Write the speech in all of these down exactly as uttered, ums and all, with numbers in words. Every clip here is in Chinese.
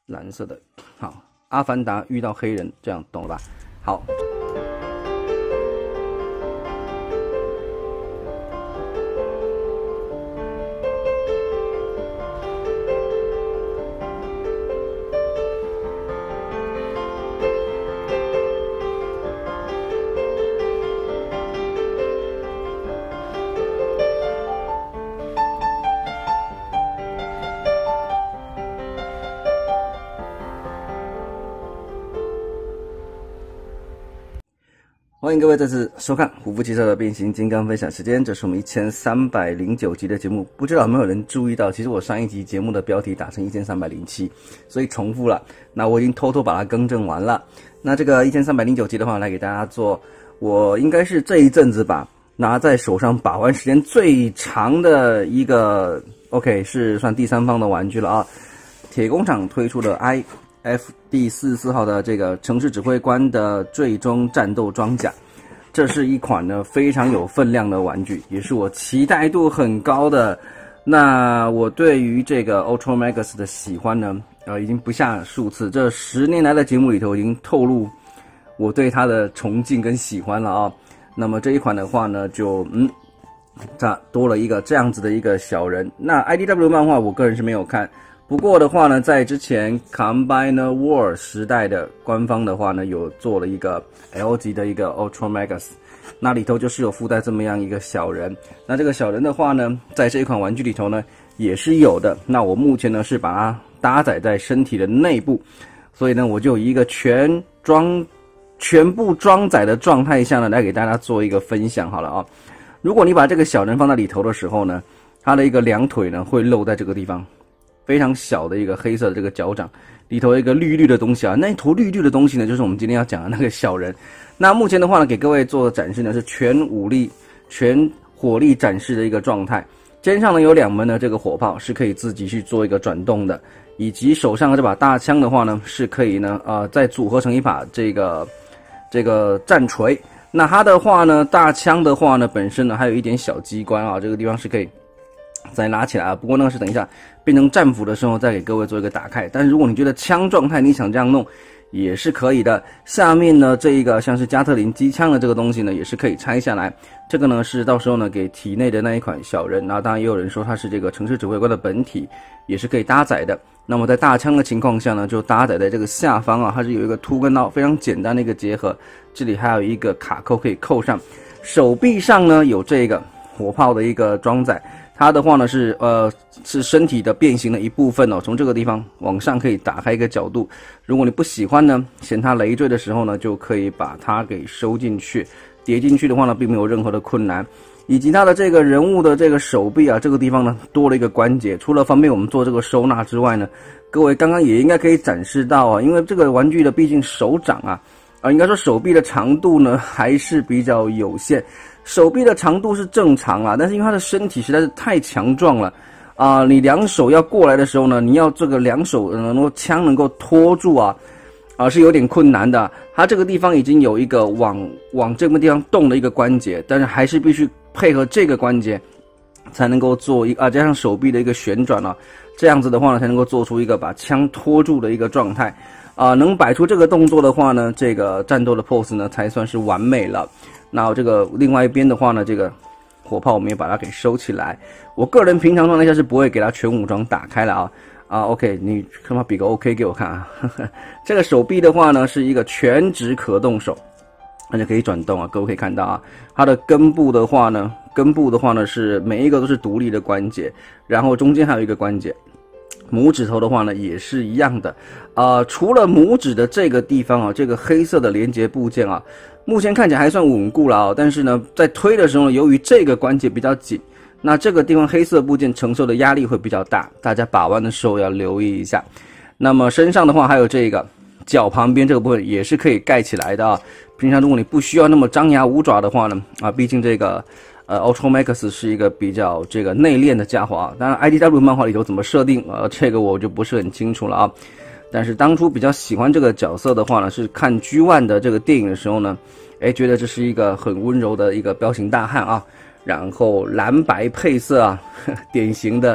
蓝色的。好，阿凡达遇到黑人，这样懂了吧？好。欢迎各位再次收看虎父汽车的变形金刚分享时间，这是我们一千三百零九集的节目。不知道有没有人注意到，其实我上一集节目的标题打成一千三百零七，所以重复了。那我已经偷偷把它更正完了。那这个一千三百零九集的话，来给大家做，我应该是这一阵子吧，拿在手上把玩时间最长的一个 ，OK 是算第三方的玩具了啊。铁工厂推出的 I F 第四十四号的这个城市指挥官的最终战斗装甲，这是一款呢非常有分量的玩具，也是我期待度很高的。那我对于这个 Ultra Max 的喜欢呢，呃，已经不下数次。这十年来的节目里头，已经透露我对它的崇敬跟喜欢了啊。那么这一款的话呢，就嗯，它多了一个这样子的一个小人。那 I D W 漫画我个人是没有看。不过的话呢，在之前 Combiner War 时代的官方的话呢，有做了一个 L 级的一个 Ultra Max， 那里头就是有附带这么样一个小人。那这个小人的话呢，在这一款玩具里头呢也是有的。那我目前呢是把它搭载在身体的内部，所以呢我就以一个全装、全部装载的状态下呢，来给大家做一个分享好了啊。如果你把这个小人放在里头的时候呢，它的一个两腿呢会露在这个地方。非常小的一个黑色的这个脚掌，里头有一个绿绿的东西啊，那一坨绿绿的东西呢，就是我们今天要讲的那个小人。那目前的话呢，给各位做的展示呢是全武力、全火力展示的一个状态。肩上呢有两门的这个火炮是可以自己去做一个转动的，以及手上的这把大枪的话呢是可以呢呃再组合成一把这个这个战锤。那它的话呢，大枪的话呢本身呢还有一点小机关啊，这个地方是可以再拉起来啊，不过那个是等一下变成战斧的时候再给各位做一个打开。但是如果你觉得枪状态你想这样弄也是可以的。下面呢这一个像是加特林机枪的这个东西呢也是可以拆下来，这个呢是到时候呢给体内的那一款小人，然后当然也有人说它是这个城市指挥官的本体，也是可以搭载的。那么在大枪的情况下呢，就搭载在这个下方啊，它是有一个凸跟刀非常简单的一个结合，这里还有一个卡扣可以扣上。手臂上呢有这个火炮的一个装载。它的话呢是呃是身体的变形的一部分哦，从这个地方往上可以打开一个角度。如果你不喜欢呢，嫌它累赘的时候呢，就可以把它给收进去，叠进去的话呢，并没有任何的困难。以及它的这个人物的这个手臂啊，这个地方呢多了一个关节，除了方便我们做这个收纳之外呢，各位刚刚也应该可以展示到啊，因为这个玩具的毕竟手掌啊，啊、呃、应该说手臂的长度呢还是比较有限。手臂的长度是正常啦，但是因为他的身体实在是太强壮了啊、呃！你两手要过来的时候呢，你要这个两手能够枪能够拖住啊，啊、呃、是有点困难的。它这个地方已经有一个往往这个地方动的一个关节，但是还是必须配合这个关节才能够做一啊，加上手臂的一个旋转啊，这样子的话呢，才能够做出一个把枪拖住的一个状态啊、呃。能摆出这个动作的话呢，这个战斗的 pose 呢才算是完美了。那这个另外一边的话呢，这个火炮我们也把它给收起来。我个人平常状态下是不会给它全武装打开了啊啊 ，OK， 你看嘛，比个 OK 给我看啊。呵呵这个手臂的话呢，是一个全指可动手，而且可以转动啊，各位可以看到啊，它的根部的话呢，根部的话呢是每一个都是独立的关节，然后中间还有一个关节。拇指头的话呢也是一样的，啊、呃，除了拇指的这个地方啊，这个黑色的连接部件啊，目前看起来还算稳固了啊，但是呢，在推的时候呢，由于这个关节比较紧，那这个地方黑色部件承受的压力会比较大，大家把玩的时候要留意一下。那么身上的话，还有这个脚旁边这个部分也是可以盖起来的啊。平常如果你不需要那么张牙舞爪的话呢，啊，毕竟这个。呃 ，Ultra Max 是一个比较这个内敛的家伙啊。当然 ，I D W 漫画里头怎么设定，呃，这个我就不是很清楚了啊。但是当初比较喜欢这个角色的话呢，是看 G 一 的这个电影的时候呢，哎，觉得这是一个很温柔的一个彪形大汉啊。然后蓝白配色啊，呵典型的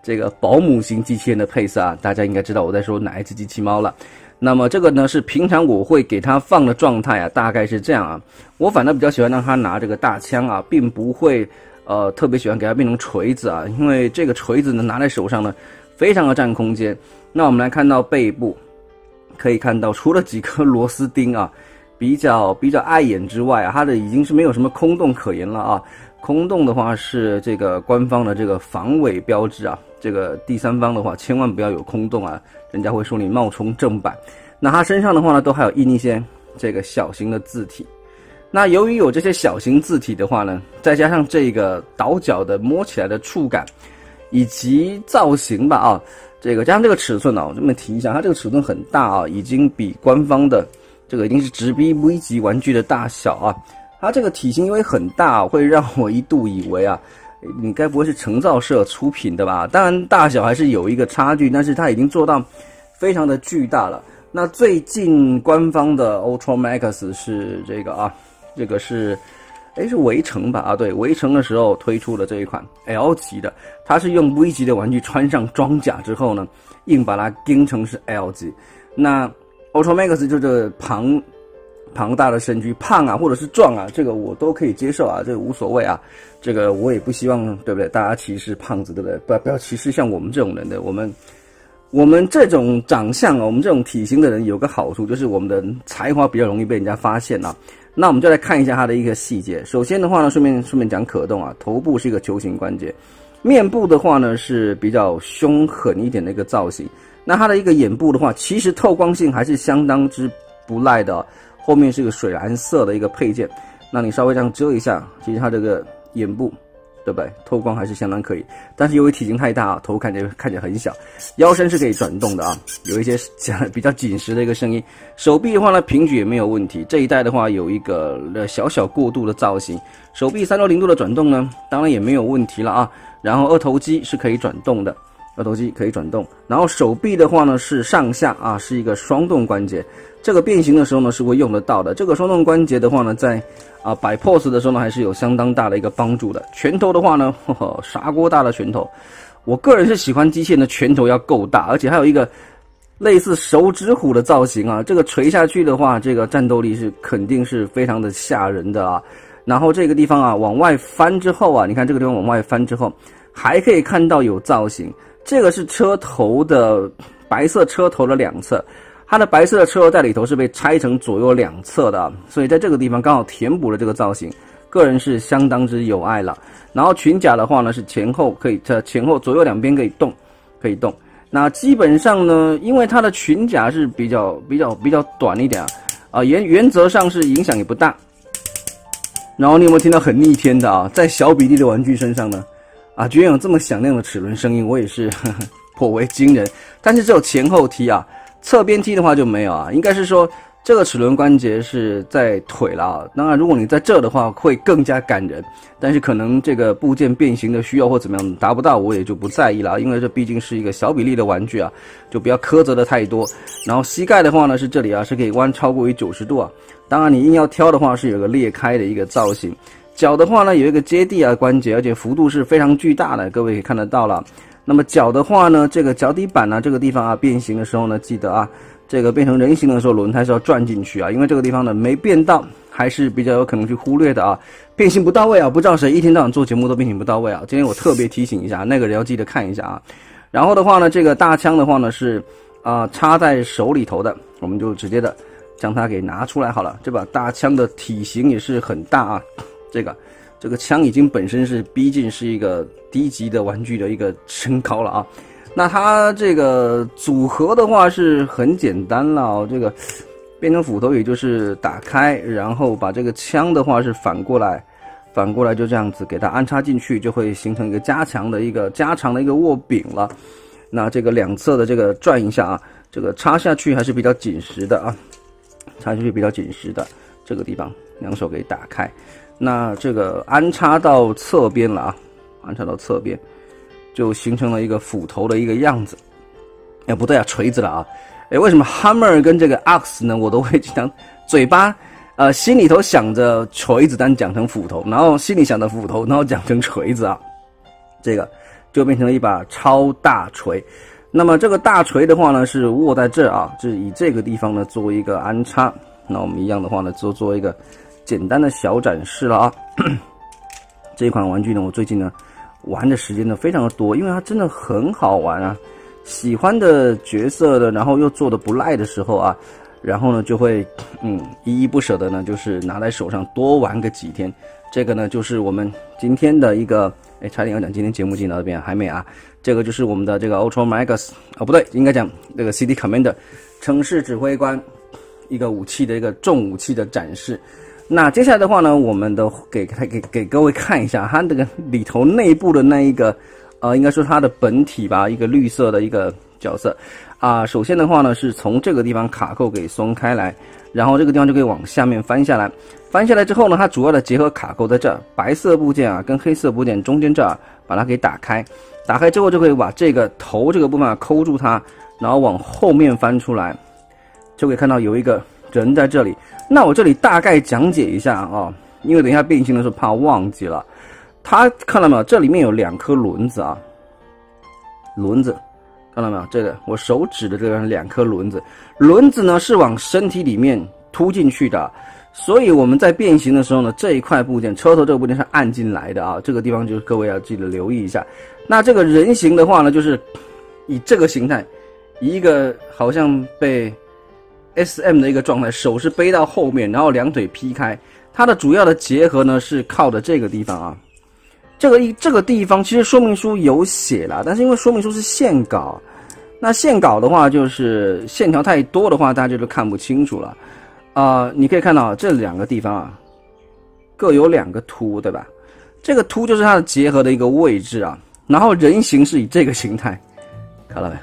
这个保姆型机器人的配色啊，大家应该知道我在说哪一只机器猫了。那么这个呢是平常我会给它放的状态啊，大概是这样啊。我反倒比较喜欢让它拿这个大枪啊，并不会呃特别喜欢给它变成锤子啊，因为这个锤子呢拿在手上呢非常的占空间。那我们来看到背部，可以看到除了几颗螺丝钉啊比较比较碍眼之外啊，它的已经是没有什么空洞可言了啊。空洞的话是这个官方的这个防伪标志啊，这个第三方的话千万不要有空洞啊，人家会说你冒充正版。那它身上的话呢，都还有印一些这个小型的字体。那由于有这些小型字体的话呢，再加上这个倒角的摸起来的触感，以及造型吧啊，这个加上这个尺寸啊，我这么提一下，它这个尺寸很大啊，已经比官方的这个已经是直逼 V 级玩具的大小啊。它这个体型因为很大，会让我一度以为啊，你该不会是成造社出品的吧？当然大小还是有一个差距，但是它已经做到非常的巨大了。那最近官方的 Ultra Max 是这个啊，这个是，诶是围城吧？啊，对，围城的时候推出的这一款 L 级的，它是用 V 级的玩具穿上装甲之后呢，硬把它钉成是 L 级。那 Ultra Max 就这个庞庞大的身躯，胖啊或者是壮啊，这个我都可以接受啊，这个无所谓啊。这个我也不希望，对不对？大家歧视胖子，对不对？不要不要歧视像我们这种人的，我们。我们这种长相啊，我们这种体型的人有个好处，就是我们的才华比较容易被人家发现啊。那我们就来看一下它的一个细节。首先的话呢，顺便顺便讲可动啊，头部是一个球形关节，面部的话呢是比较凶狠一点的一个造型。那它的一个眼部的话，其实透光性还是相当之不赖的，后面是一个水蓝色的一个配件。那你稍微这样遮一下，其实它这个眼部，对不对？透光还是相当可以，但是由于体型太大啊，头看起来看起来很小，腰身是可以转动的啊，有一些比较紧实的一个声音。手臂的话呢，平举也没有问题。这一代的话有一个小小过渡的造型，手臂三六零度的转动呢，当然也没有问题了啊。然后二头肌是可以转动的，二头肌可以转动。然后手臂的话呢是上下啊，是一个双动关节。这个变形的时候呢是会用得到的。这个双动关节的话呢，在啊摆 pose 的时候呢，还是有相当大的一个帮助的。拳头的话呢，呵呵，砂锅大的拳头。我个人是喜欢机器人的拳头要够大，而且还有一个类似手指虎的造型啊。这个垂下去的话，这个战斗力是肯定是非常的吓人的啊。然后这个地方啊往外翻之后啊，你看这个地方往外翻之后，还可以看到有造型。这个是车头的白色车头的两侧。它的白色的车头在里头是被拆成左右两侧的，所以在这个地方刚好填补了这个造型，个人是相当之有爱了。然后裙甲的话呢是前后可以，这前后左右两边可以动，可以动。那基本上呢，因为它的裙甲是比较比较比较短一点啊，啊原原则上是影响也不大。然后你有没有听到很逆天的啊？在小比例的玩具身上呢，啊居然有这么响亮的齿轮声音，我也是呵呵颇为惊人。但是只有前后踢啊。侧边踢的话就没有啊，应该是说这个齿轮关节是在腿了啊。当然，如果你在这的话，会更加感人。但是可能这个部件变形的需要或怎么样达不到，我也就不在意了，因为这毕竟是一个小比例的玩具啊，就不要苛责的太多。然后膝盖的话呢，是这里啊，是可以弯超过于九十度啊。当然，你硬要挑的话，是有个裂开的一个造型。脚的话呢，有一个接地啊关节，而且幅度是非常巨大的，各位可以看得到了。那么脚的话呢，这个脚底板呢，这个地方啊变形的时候呢，记得啊，这个变成人形的时候，轮胎是要转进去啊，因为这个地方呢没变到，还是比较有可能去忽略的啊。变形不到位啊，不知道谁一天到晚做节目都变形不到位啊。今天我特别提醒一下，那个人要记得看一下啊。然后的话呢，这个大枪的话呢是啊、呃、插在手里头的，我们就直接的将它给拿出来好了。这把大枪的体型也是很大啊，这个。这个枪已经本身是逼近是一个低级的玩具的一个身高了啊。那它这个组合的话是很简单了哦，这个变成斧头也就是打开，然后把这个枪的话是反过来，反过来就这样子给它安插进去，就会形成一个加强的一个加长的一个握柄了。那这个两侧的这个转一下啊，这个插下去还是比较紧实的啊，插下去比较紧实的，这个地方两手给打开。那这个安插到侧边了啊，安插到侧边，就形成了一个斧头的一个样子。哎，不对啊，锤子了啊！哎，为什么 hammer 跟这个 axe 呢？我都会经常嘴巴呃心里头想着锤子，但讲成斧头，然后心里想着斧头，然后讲成锤子啊。这个就变成了一把超大锤。那么这个大锤的话呢，是握在这啊，就是以这个地方呢做一个安插。那我们一样的话呢，做做一个简单的小展示了啊。这一款玩具呢，我最近呢玩的时间呢非常的多，因为它真的很好玩啊。喜欢的角色的，然后又做的不赖的时候啊，然后呢就会嗯依依不舍的呢，就是拿在手上多玩个几天。这个呢就是我们今天的一个，哎，差点要讲今天节目进到这边还没啊。这个就是我们的这个 Ultra Magus 哦，不对，应该讲这个 C D Commander 城市指挥官一个武器的一个重武器的展示。那接下来的话呢，我们的给给给各位看一下它这个里头内部的那一个呃，应该说它的本体吧，一个绿色的一个角色啊、呃。首先的话呢，是从这个地方卡扣给松开来，然后这个地方就可以往下面翻下来。翻下来之后呢，它主要的结合卡扣在这儿，白色部件啊跟黑色部件中间这儿把它给打开。打开之后就可以把这个头这个部分啊抠住它，然后往后面翻出来，就可以看到有一个人在这里。那我这里大概讲解一下啊，因为等一下变形的时候怕忘记了。它看到没有？这里面有两颗轮子啊，轮子看到没有？这个我手指的这个两颗轮子，轮子呢是往身体里面凸进去的。所以我们在变形的时候呢，这一块部件车头这个部件是按进来的啊，这个地方就是各位要记得留意一下。那这个人形的话呢，就是以这个形态，以一个好像被 S M 的一个状态，手是背到后面，然后两腿劈开。它的主要的结合呢是靠的这个地方啊，这个一这个地方其实说明书有写啦，但是因为说明书是线稿，那线稿的话就是线条太多的话，大家就看不清楚了。啊、呃，你可以看到这两个地方啊，各有两个凸，对吧？这个凸就是它的结合的一个位置啊。然后人形是以这个形态，看到没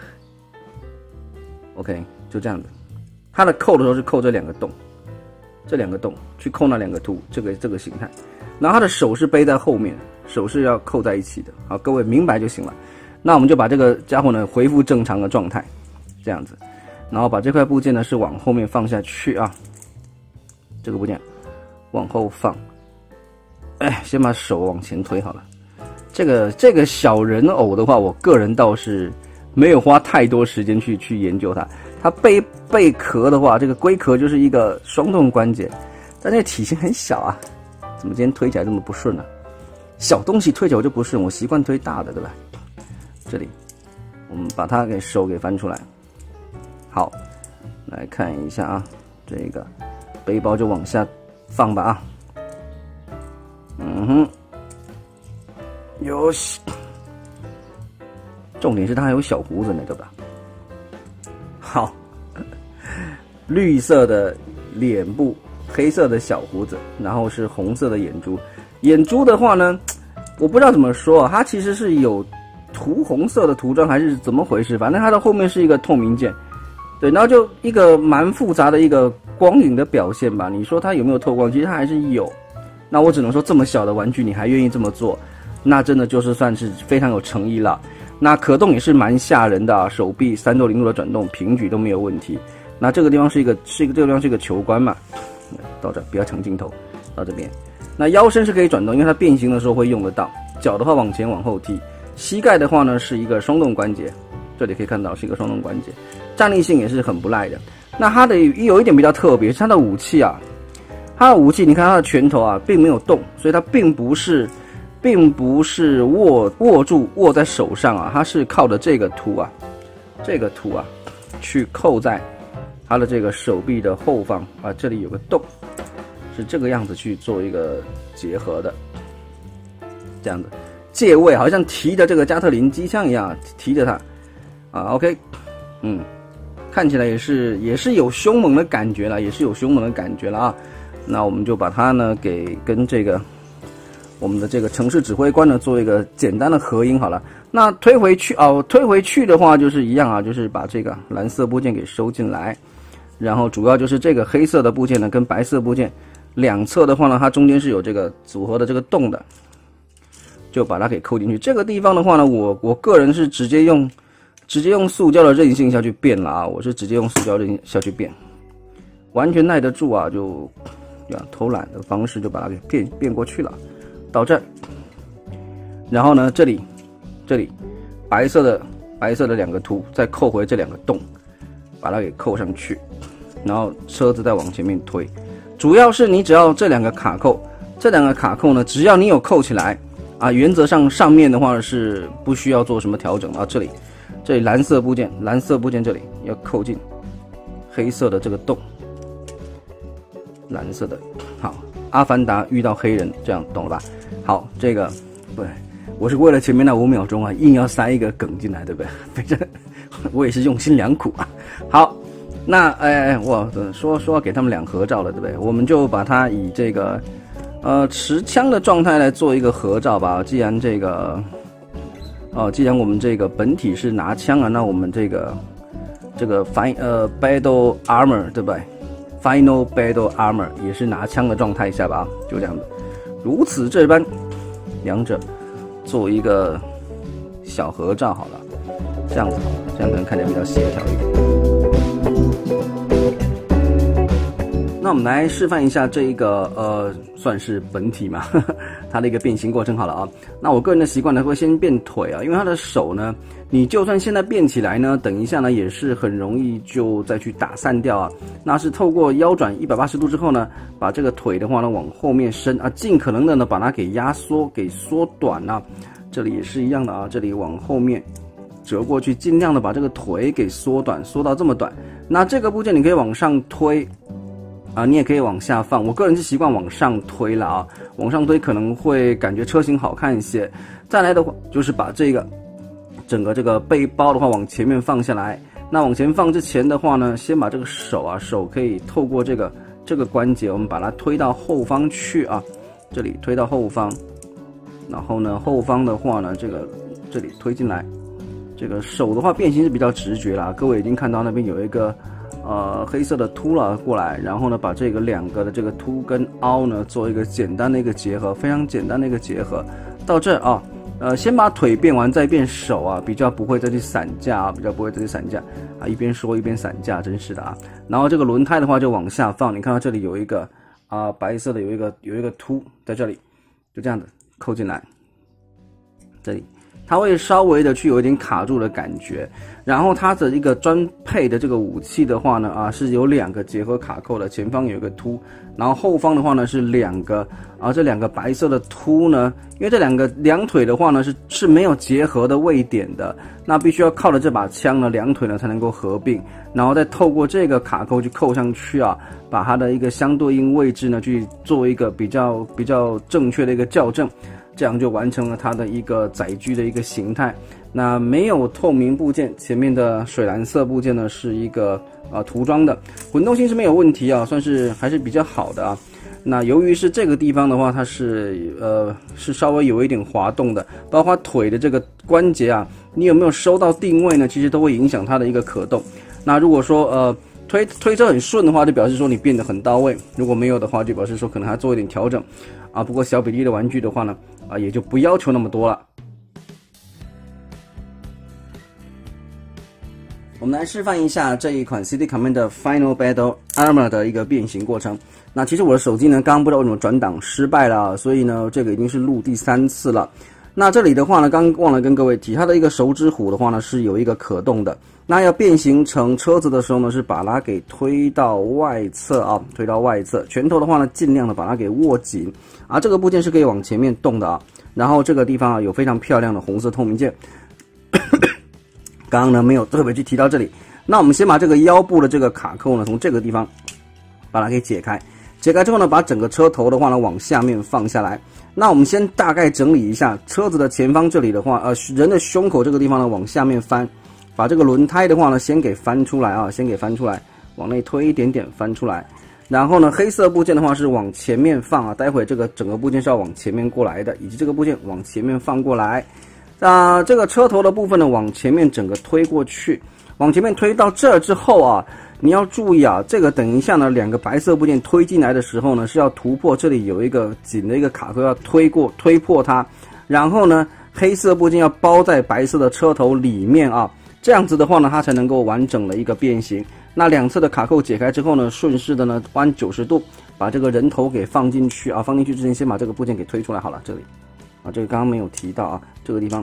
？OK， 就这样子。它的扣的时候是扣这两个洞，这两个洞去扣那两个凸，这个这个形态。然后它的手是背在后面，手是要扣在一起的。好，各位明白就行了。那我们就把这个家伙呢恢复正常的状态，这样子。然后把这块部件呢是往后面放下去啊。这个部件往后放，哎，先把手往前推好了。这个这个小人偶的话，我个人倒是没有花太多时间去去研究它。它背背壳的话，这个龟壳就是一个双动关节，但这体型很小啊，怎么今天推起来这么不顺呢、啊？小东西推起来我就不顺，我习惯推大的，对吧？这里我们把它给手给翻出来，好，来看一下啊，这个。背包就往下放吧啊，嗯哼，有，重点是它还有小胡子呢，对吧？好，绿色的脸部，黑色的小胡子，然后是红色的眼珠。眼珠的话呢，我不知道怎么说啊，它其实是有涂红色的涂装还是怎么回事？反正它的后面是一个透明件。对，然后就一个蛮复杂的一个光影的表现吧。你说它有没有透光？其实它还是有。那我只能说，这么小的玩具你还愿意这么做，那真的就是算是非常有诚意了。那可动也是蛮吓人的啊，手臂三六零度的转动，平举都没有问题。那这个地方是一个是一个这个地方是一个球关嘛，到这不要抢镜头，到这边。那腰身是可以转动，因为它变形的时候会用得到。脚的话往前往后踢，膝盖的话呢是一个双动关节。这里可以看到是一个双动关节，站立性也是很不赖的。那它的有一点比较特别，是它的武器啊，它的武器你看它的拳头啊并没有动，所以它并不是，并不是握握住握在手上啊，它是靠着这个凸啊，这个凸啊，去扣在它的这个手臂的后方啊，这里有个洞，是这个样子去做一个结合的，这样子借位好像提着这个加特林机枪一样，提着它。啊 ，OK， 嗯，看起来也是也是有凶猛的感觉了，也是有凶猛的感觉了啊。那我们就把它呢给跟这个我们的这个城市指挥官呢做一个简单的合音好了。那推回去哦，推回去的话就是一样啊，就是把这个蓝色部件给收进来，然后主要就是这个黑色的部件呢跟白色部件两侧的话呢，它中间是有这个组合的这个洞的，就把它给扣进去。这个地方的话呢，我我个人是直接用。直接用塑胶的韧性下去变了啊！我是直接用塑胶韧下去变，完全耐得住啊！就这样偷懒的方式就把它给变变过去了，到这儿。然后呢，这里这里白色的白色的两个凸，再扣回这两个洞，把它给扣上去，然后车子再往前面推。主要是你只要这两个卡扣，这两个卡扣呢，只要你有扣起来啊，原则上上面的话是不需要做什么调整啊。这里这里蓝色部件，蓝色部件这里要扣进黑色的这个洞，蓝色的。好，阿凡达遇到黑人，这样懂了吧？好，这个不，我是为了前面那五秒钟啊，硬要塞一个梗进来，对不对？反正我也是用心良苦啊。好，那哎，我说说要给他们俩合照了，对不对？我们就把它以这个呃持枪的状态来做一个合照吧。既然这个哦，既然我们这个本体是拿枪啊，那我们这个这个 fin 呃 battle armor 对不对 ？Final battle armor 也是拿枪的状态下吧，就这样子，如此这般，两者做一个小合照好了，这样子好了，这样可能看起来比较协调一点。那我们来示范一下这一个呃，算是本体嘛，呵呵它的一个变形过程好了啊。那我个人的习惯呢，会先变腿啊，因为它的手呢，你就算现在变起来呢，等一下呢也是很容易就再去打散掉啊。那是透过腰转一百八十度之后呢，把这个腿的话呢往后面伸啊，尽可能的呢把它给压缩、给缩短啊。这里也是一样的啊，这里往后面折过去，尽量的把这个腿给缩短，缩到这么短。那这个部件你可以往上推。啊，你也可以往下放，我个人是习惯往上推了啊，往上推可能会感觉车型好看一些。再来的话，就是把这个整个这个背包的话往前面放下来。那往前放之前的话呢，先把这个手啊，手可以透过这个这个关节，我们把它推到后方去啊，这里推到后方，然后呢，后方的话呢，这个这里推进来。这个手的话变形是比较直觉啦，各位已经看到那边有一个。呃，黑色的凸了过来，然后呢，把这个两个的这个凸跟凹呢，做一个简单的一个结合，非常简单的一个结合。到这儿啊，呃，先把腿变完，再变手啊，比较不会再去散架啊，比较不会再去散架啊，一边说一边散架，真是的啊。然后这个轮胎的话就往下放，你看到这里有一个啊、呃、白色的有一个有一个凸在这里，就这样子扣进来，这里。它会稍微的去有一点卡住的感觉，然后它的一个专配的这个武器的话呢，啊是有两个结合卡扣的，前方有一个凸，然后后方的话呢是两个啊，这两个白色的凸呢，因为这两个两腿的话呢是是没有结合的位点的，那必须要靠着这把枪呢，两腿呢才能够合并，然后再透过这个卡扣去扣上去啊，把它的一个相对应位置呢去做一个比较比较正确的一个校正。这样就完成了它的一个载具的一个形态。那没有透明部件，前面的水蓝色部件呢是一个呃涂装的，滚动性是没有问题啊，算是还是比较好的啊。那由于是这个地方的话，它是呃是稍微有一点滑动的，包括腿的这个关节啊，你有没有收到定位呢？其实都会影响它的一个可动。那如果说呃推推车很顺的话，就表示说你变得很到位；如果没有的话，就表示说可能还做一点调整啊。不过小比例的玩具的话呢，啊也就不要求那么多了。我们来示范一下这一款 C D Commander Final Battle Armor 的一个变形过程。那其实我的手机呢，刚刚不知道为什么转档失败了，所以呢，这个已经是录第三次了。那这里的话呢，刚忘了跟各位提，它的一个手指虎的话呢，是有一个可动的。那要变形成车子的时候呢，是把它给推到外侧啊，推到外侧。拳头的话呢，尽量的把它给握紧啊。这个部件是可以往前面动的啊。然后这个地方啊，有非常漂亮的红色透明件。刚刚呢没有特别去提到这里，那我们先把这个腰部的这个卡扣呢，从这个地方把它给解开，解开之后呢，把整个车头的话呢往下面放下来。那我们先大概整理一下车子的前方这里的话，呃，人的胸口这个地方呢往下面翻，把这个轮胎的话呢先给翻出来啊，先给翻出来，往内推一点点翻出来。然后呢，黑色部件的话是往前面放啊，待会这个整个部件是要往前面过来的，以及这个部件往前面放过来。那、呃、这个车头的部分呢，往前面整个推过去，往前面推到这儿之后啊，你要注意啊，这个等一下呢，两个白色部件推进来的时候呢，是要突破这里有一个紧的一个卡扣，要推过推破它，然后呢，黑色部件要包在白色的车头里面啊，这样子的话呢，它才能够完整的一个变形。那两侧的卡扣解开之后呢，顺势的呢弯九十度，把这个人头给放进去啊，放进去之前先把这个部件给推出来好了，这里。啊，这个刚刚没有提到啊，这个地方把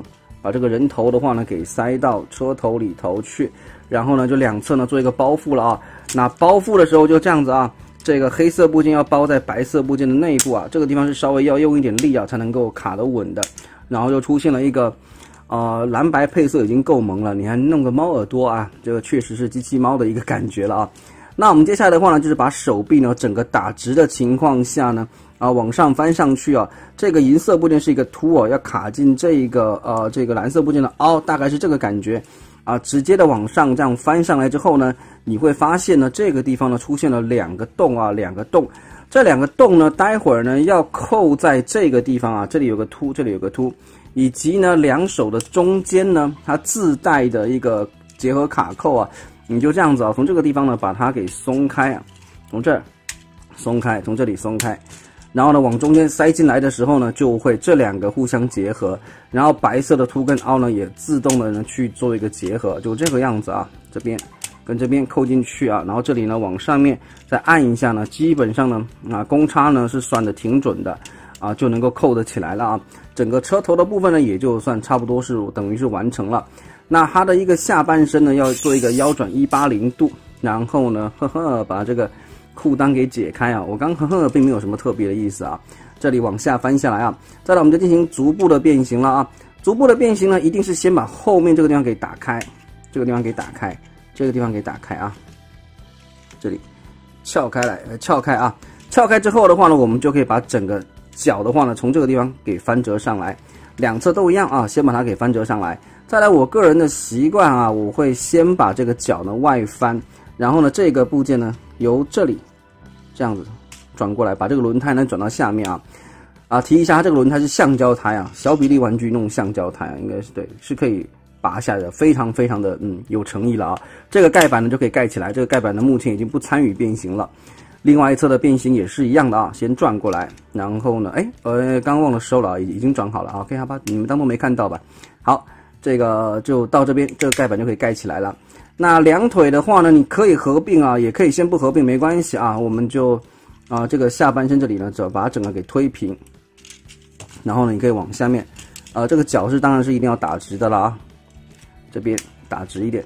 把这个人头的话呢给塞到车头里头去，然后呢就两侧呢做一个包覆了啊。那包覆的时候就这样子啊，这个黑色部件要包在白色部件的内部啊，这个地方是稍微要用一点力啊才能够卡得稳的。然后就出现了一个呃蓝白配色已经够萌了，你还弄个猫耳朵啊，这个确实是机器猫的一个感觉了啊。那我们接下来的话呢，就是把手臂呢整个打直的情况下呢，啊往上翻上去啊，这个银色部件是一个凸哦，要卡进这个呃这个蓝色部件的凹，大概是这个感觉啊，直接的往上这样翻上来之后呢，你会发现呢这个地方呢出现了两个洞啊，两个洞，这两个洞呢待会儿呢要扣在这个地方啊，这里有个凸，这里有个凸，以及呢两手的中间呢它自带的一个结合卡扣啊。你就这样子啊，从这个地方呢把它给松开啊，从这儿松开，从这里松开，然后呢往中间塞进来的时候呢，就会这两个互相结合，然后白色的凸跟凹呢也自动的呢去做一个结合，就这个样子啊，这边跟这边扣进去啊，然后这里呢往上面再按一下呢，基本上呢啊公差呢是算的挺准的啊，就能够扣得起来了啊，整个车头的部分呢也就算差不多是等于是完成了。那它的一个下半身呢，要做一个腰转一百八十度，然后呢，呵呵，把这个裤裆给解开啊。我刚呵呵并没有什么特别的意思啊，这里往下翻下来啊，再来我们就进行足部的变形了啊。足部的变形呢，一定是先把后面这个地方给打开，这个地方给打开，这个地方给打开啊，这里撬开来，撬开啊，撬开之后的话呢，我们就可以把整个脚的话呢，从这个地方给翻折上来，两侧都一样啊，先把它给翻折上来。再来，我个人的习惯啊，我会先把这个脚呢外翻，然后呢这个部件呢由这里这样子转过来，把这个轮胎呢转到下面啊啊提一下，它这个轮胎是橡胶胎啊，小比例玩具弄橡胶胎啊，应该是对，是可以拔下来的，非常非常的嗯有诚意了啊。这个盖板呢就可以盖起来，这个盖板呢目前已经不参与变形了。另外一侧的变形也是一样的啊，先转过来，然后呢，哎，呃，刚忘了收了啊，已经转好了啊 ，OK， 好吧，你们当中没看到吧？好。这个就到这边，这个盖板就可以盖起来了。那两腿的话呢，你可以合并啊，也可以先不合并，没关系啊。我们就啊，这个下半身这里呢，就把它整个给推平。然后呢，你可以往下面，啊，这个脚是当然是一定要打直的了啊。这边打直一点，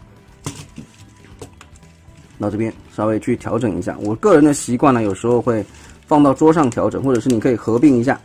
到这边稍微去调整一下。我个人的习惯呢，有时候会放到桌上调整，或者是你可以合并一下。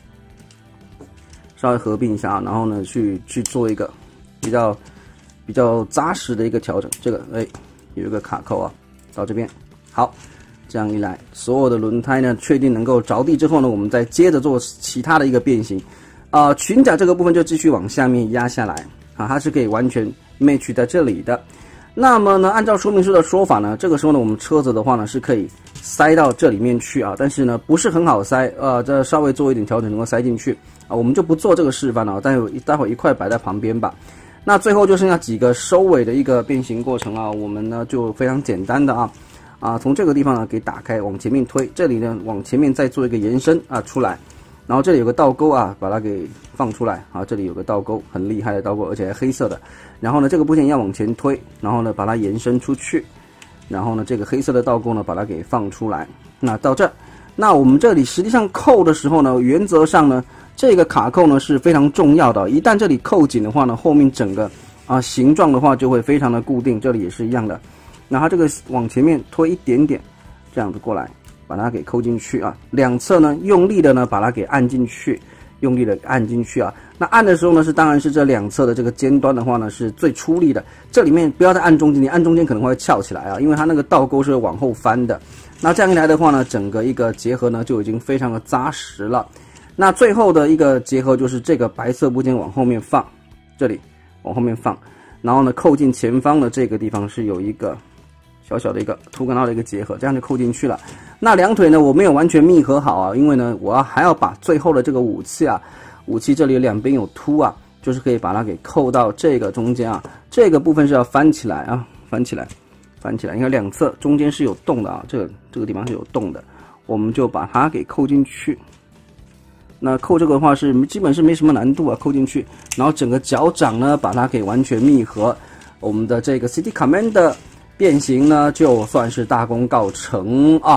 稍微合并一下啊，然后呢，去去做一个比较比较扎实的一个调整。这个哎，有一个卡扣啊，到这边好，这样一来，所有的轮胎呢确定能够着地之后呢，我们再接着做其他的一个变形。啊、呃，裙甲这个部分就继续往下面压下来啊，它是可以完全 match 在这里的。那么呢，按照说明书的说法呢，这个时候呢，我们车子的话呢是可以塞到这里面去啊，但是呢不是很好塞，呃，这稍微做一点调整能够塞进去啊，我们就不做这个示范了，待会待会一块摆在旁边吧。那最后就剩下几个收尾的一个变形过程啊，我们呢就非常简单的啊啊，从这个地方呢给打开，往前面推，这里呢往前面再做一个延伸啊出来。然后这里有个倒钩啊，把它给放出来啊，这里有个倒钩，很厉害的倒钩，而且还黑色的。然后呢，这个部件要往前推，然后呢把它延伸出去，然后呢这个黑色的倒钩呢把它给放出来。那到这，那我们这里实际上扣的时候呢，原则上呢这个卡扣呢是非常重要的，一旦这里扣紧的话呢，后面整个啊形状的话就会非常的固定，这里也是一样的。那它这个往前面推一点点，这样子过来。把它给扣进去啊，两侧呢用力的呢把它给按进去，用力的按进去啊。那按的时候呢是当然是这两侧的这个尖端的话呢是最出力的，这里面不要再按中间，你按中间可能会翘起来啊，因为它那个倒钩是往后翻的。那这样一来的话呢，整个一个结合呢就已经非常的扎实了。那最后的一个结合就是这个白色部件往后面放，这里往后面放，然后呢扣进前方的这个地方是有一个小小的一个凸跟凹的一个结合，这样就扣进去了。那两腿呢，我没有完全密合好啊，因为呢，我要还要把最后的这个武器啊，武器这里两边有凸啊，就是可以把它给扣到这个中间啊，这个部分是要翻起来啊，翻起来，翻起来。你看两侧中间是有洞的啊，这个这个地方是有洞的，我们就把它给扣进去。那扣这个的话是基本是没什么难度啊，扣进去，然后整个脚掌呢把它给完全密合，我们的这个 City Commander 变形呢就算是大功告成啊。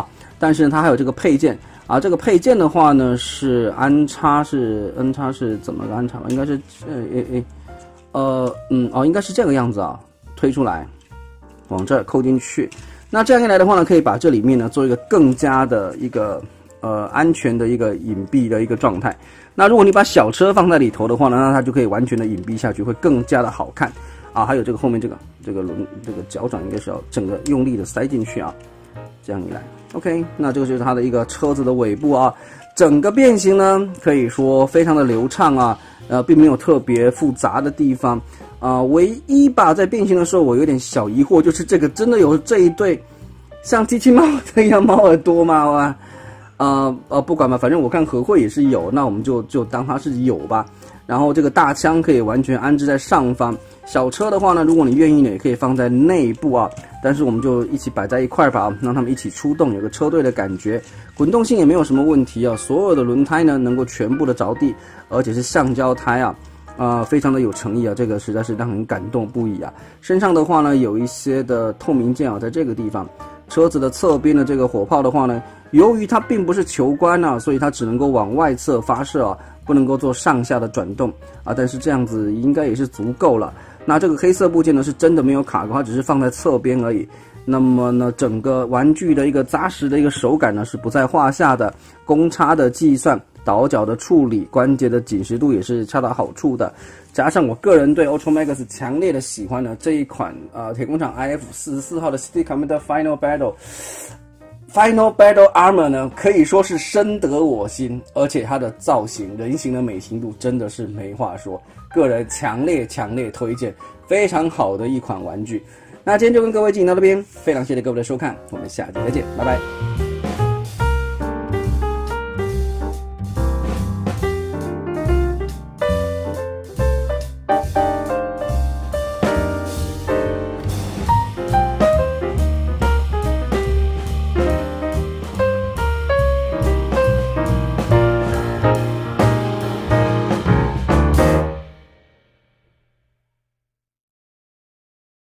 但是它还有这个配件啊，这个配件的话呢是安插是 N 插是怎么个安插吧？应该是呃诶诶呃嗯哦，应该是这个样子啊，推出来往这儿扣进去。那这样一来的话呢，可以把这里面呢做一个更加的一个呃安全的一个隐蔽的一个状态。那如果你把小车放在里头的话呢，那它就可以完全的隐蔽下去，会更加的好看啊。还有这个后面这个这个轮这个脚掌应该是要整个用力的塞进去啊，这样一来 ，OK， 那这个就是它的一个车子的尾部啊。整个变形呢，可以说非常的流畅啊，呃，并没有特别复杂的地方啊、呃。唯一吧，在变形的时候我有点小疑惑，就是这个真的有这一对像机器猫的一样猫耳朵吗？哇！呃呃，不管吧，反正我看和惠也是有，那我们就就当它是有吧。然后这个大枪可以完全安置在上方，小车的话呢，如果你愿意呢，也可以放在内部啊。但是我们就一起摆在一块吧，让他们一起出动，有个车队的感觉。滚动性也没有什么问题啊，所有的轮胎呢能够全部的着地，而且是橡胶胎啊。啊、呃，非常的有诚意啊，这个实在是让人感动不已啊。身上的话呢，有一些的透明件啊，在这个地方。车子的侧边的这个火炮的话呢，由于它并不是球关啊，所以它只能够往外侧发射啊，不能够做上下的转动啊。但是这样子应该也是足够了。那这个黑色部件呢，是真的没有卡过，它只是放在侧边而已。那么呢，整个玩具的一个扎实的一个手感呢，是不在话下的。公差的计算、倒角的处理、关节的紧实度也是恰到好处的。加上我个人对 Ultramax 强烈的喜欢呢，这一款呃铁工厂 I F 四十四号的 City Commander Final Battle Final Battle Armor 呢，可以说是深得我心，而且它的造型、人形的美型度真的是没话说，个人强烈强烈推荐，非常好的一款玩具。那今天就跟各位进行到这边，非常谢谢各位的收看，我们下期再见，拜拜。